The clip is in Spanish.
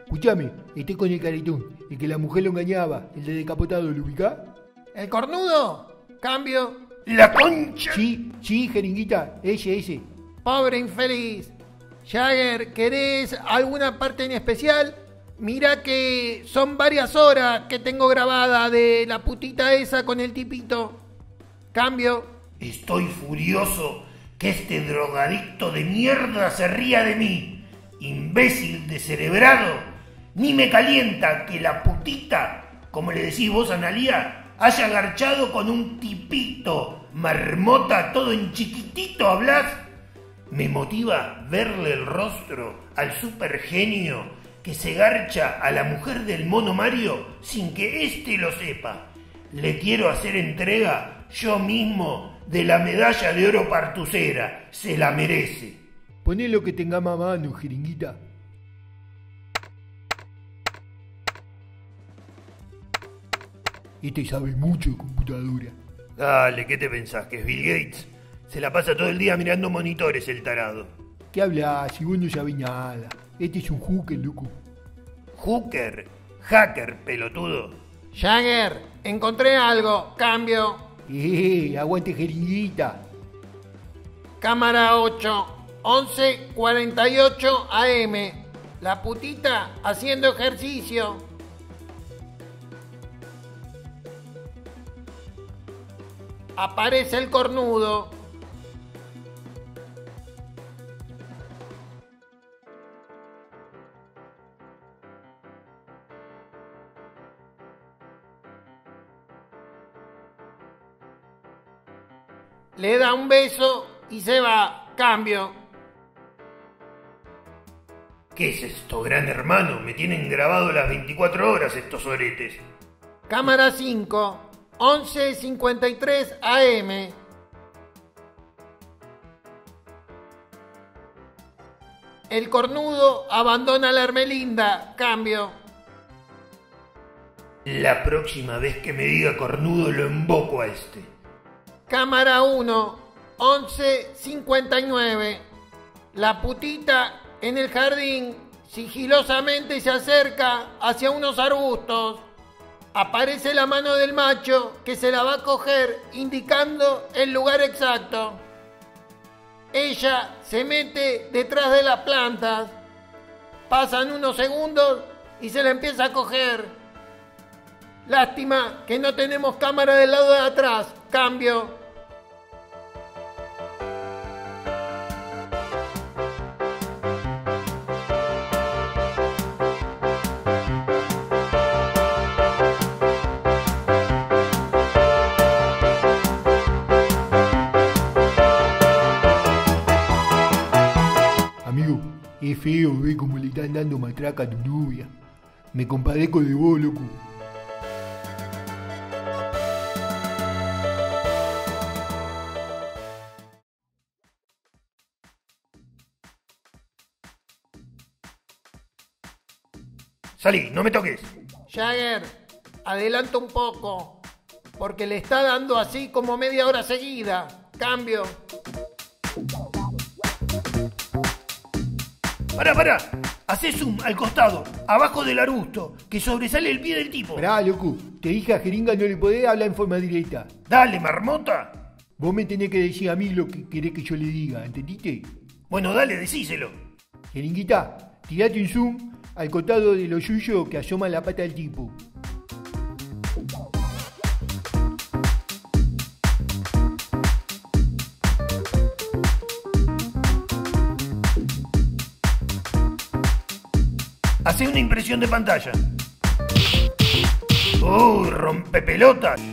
Escuchame, estoy con el caretón, el que la mujer lo engañaba, el de decapotado, ¿lo ubicás? ¿El cornudo? Cambio. ¡La concha! Sí, jeringuita, ese. Pobre infeliz. Jagger, ¿querés alguna parte en especial? Mira que son varias horas que tengo grabada de la putita esa con el tipito. Cambio. Estoy furioso que este drogadicto de mierda se ría de mí. Imbécil descerebrado. Ni me calienta que la putita, como le decís vos, Analía, haya garchado con un tipito. Marmota, todo en chiquitito hablás. Me motiva verle el rostro al supergenio que se garcha a la mujer del mono Mario sin que éste lo sepa. Le quiero hacer entrega yo mismo de la medalla de oro partucera. Se la merece. Poné lo que tenga más mano, jeringuita. Este sabe mucho de computadora. Dale, ¿qué te pensás? ¿Que es Bill Gates? Se la pasa todo el día mirando monitores el tarado. ¿Qué hablas? Si vos no sabés nada. Este es un hooker, loco. ¿Hooker? ¿Hacker, pelotudo? Jagger, encontré algo. Cambio. Aguante, jeringuita. Cámara 8, 11:48 AM. La putita haciendo ejercicio. Aparece el cornudo. Le da un beso y se va. Cambio. ¿Qué es esto, gran hermano? Me tienen grabado las 24 horas estos oretes. Cámara 5, 11:53 AM. El cornudo abandona la Hermelinda. Cambio. La próxima vez que me diga cornudo lo invoco a este. Cámara 1, 11:59. La putita en el jardín sigilosamente se acerca hacia unos arbustos. Aparece la mano del macho que se la va a coger indicando el lugar exacto. Ella se mete detrás de las plantas. Pasan unos segundos y se la empieza a coger. Lástima que no tenemos cámara del lado de atrás. Cambio. Amigo, es feo ver cómo le están dando matraca a tu novia. Me compadezco de vos, loco. Salí, no me toques. Jagger, adelanta un poco, porque le está dando así como media hora seguida. Cambio. Pará. Hacé zoom al costado, abajo del arbusto, que sobresale el pie del tipo. Pará, loco. Te dije a jeringa no le podés hablar en forma directa. Dale, marmota. Vos me tenés que decir a mí lo que querés que yo le diga, ¿entendiste? Bueno, dale, decíselo. Jeringuita, tirate un zoom al costado de lo suyo que asoma la pata del tipo. Hacé una impresión de pantalla. ¡Uy, rompepelotas!